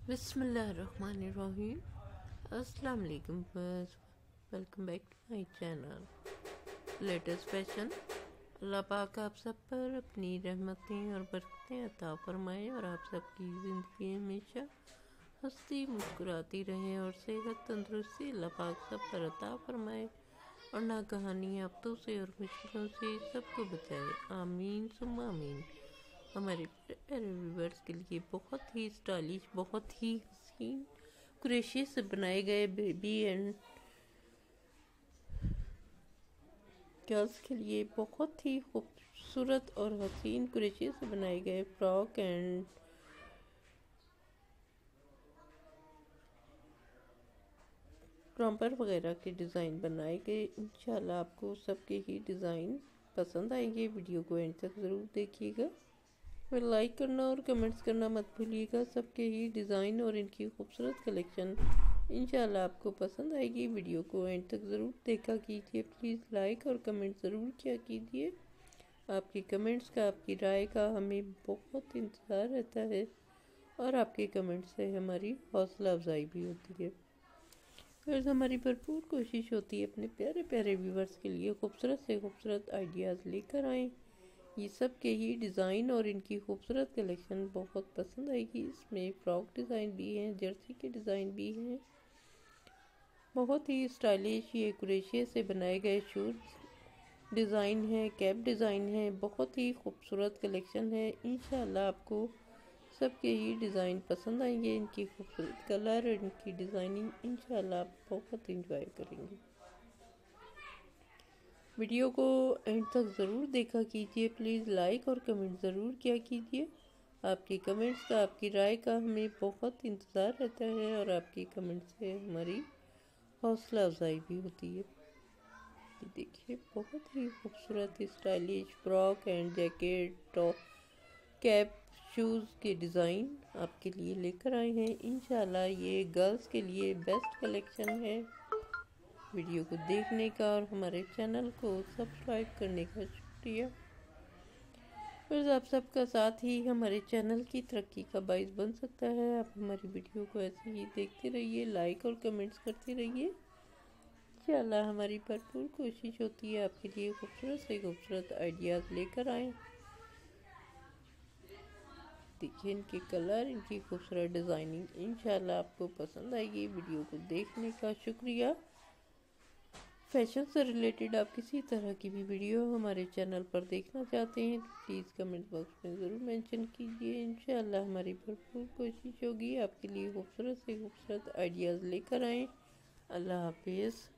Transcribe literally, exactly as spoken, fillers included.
बिस्मिल्लाहिर्रहमानिर्रहीम। अस्सलाम वालेकुम। Welcome back to my channel latest fashion. Allah पाक आप सब पर अपनी रहमतें और बरकतें अता फरमाए और आप सबकी ज़िंदगी हमेशा हंसती मुस्कुराती रहे और सेहत तंदुरुस्ती अल्लाह पाक सब पर अता फरमाए और ना कहानी आफतों से और मुश्किलों से सबको बचाए। आमीन सुम्मा आमीन। हमारे प्यारे व्यूवर्स के लिए बहुत ही स्टाइलिश, बहुत ही हसीन कुरेशी से बनाए गए बेबी एंड गर्ल्स के लिए बहुत ही खूबसूरत और हसीन कुरेशी से बनाए गए फ्रॉक एंड रॉम्पर वगैरह के डिज़ाइन बनाए गए। इंशाल्लाह आपको सबके ही डिज़ाइन पसंद आएंगे। वीडियो को एंड तक ज़रूर देखिएगा और लाइक करना और कमेंट्स करना मत भूलिएगा। सबके ही डिज़ाइन और इनकी खूबसूरत कलेक्शन इंशाल्लाह आपको पसंद आएगी। वीडियो को एंड तक ज़रूर देखा कीजिए। प्लीज़ लाइक और कमेंट ज़रूर किया कीजिए। आपके कमेंट्स का, आपकी राय का हमें बहुत इंतज़ार रहता है और आपके कमेंट्स से हमारी हौसला अफजाई भी होती है और हमारी भरपूर कोशिश होती है अपने प्यारे प्यारे व्यूवर्स के लिए खूबसूरत से खूबसूरत आइडियाज़ लेकर आएँ। ये सब के ही डिज़ाइन और इनकी खूबसूरत कलेक्शन बहुत पसंद आएगी। इसमें फ्रॉक डिज़ाइन भी हैं, जर्सी के डिज़ाइन भी हैं। बहुत ही स्टाइलिश ये कुरेशिया से बनाए गए शूज़ डिज़ाइन है, कैप डिज़ाइन है। बहुत ही खूबसूरत कलेक्शन है। इंशाल्लाह आपको सबके ही डिज़ाइन पसंद आएंगे। इनकी खूबसूरत कलर, इनकी डिज़ाइनिंग इंशाल्लाह आप बहुत इंजॉय करेंगे। वीडियो को एंड तक ज़रूर देखा कीजिए। प्लीज़ लाइक और कमेंट ज़रूर किया कीजिए। आपके कमेंट्स का, आपकी राय का हमें बहुत इंतज़ार रहता है और आपके कमेंट से हमारी हौसला अफजाई भी होती है। ये देखिए बहुत ही खूबसूरत stylish frock and jacket, top, cap, shoes के डिज़ाइन आपके लिए लेकर आए हैं। इंशाल्लाह ये गर्ल्स के लिए बेस्ट कलेक्शन है। वीडियो को देखने का और हमारे चैनल को सब्सक्राइब करने का शुक्रिया। बस आप सबका साथ ही हमारे चैनल की तरक्की का बाइस बन सकता है। आप हमारी वीडियो को ऐसे ही देखते रहिए, लाइक और कमेंट्स करते रहिए। इंशाल्लाह हमारी भरपूर कोशिश होती है आपके लिए खूबसूरत से खूबसूरत आइडियाज़ लेकर आएँ। देखिए इनके कलर, इनकी खूबसूरत डिज़ाइनिंग इंशाल्लाह आपको पसंद आएगी। वीडियो को देखने का शुक्रिया। फैशन से रिलेटेड आप किसी तरह की भी वीडियो हमारे चैनल पर देखना चाहते हैं तो प्लीज़ कमेंट बॉक्स में ज़रूर मेंशन कीजिए। इंशाल्लाह हमारी भरपूर कोशिश होगी आपके लिए खूबसूरत से खूबसूरत आइडियाज़ लेकर आएँ। अल्लाह हाफिज़।